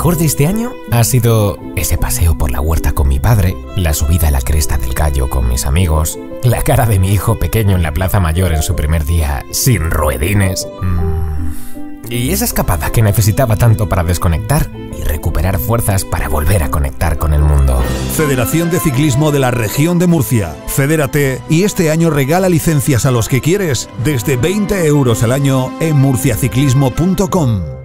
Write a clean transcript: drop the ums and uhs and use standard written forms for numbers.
mejor de este año ha sido ese paseo por la huerta con mi padre, la subida a la cresta del Gallo con mis amigos, la cara de mi hijo pequeño en la Plaza Mayor en su primer día sin ruedines. Y esa escapada que necesitaba tanto para desconectar y recuperar fuerzas para volver a conectar con el mundo. Federación de Ciclismo de la Región de Murcia. Fedérate y este año regala licencias a los que quieres desde 20 € al año en murciaciclismo.com.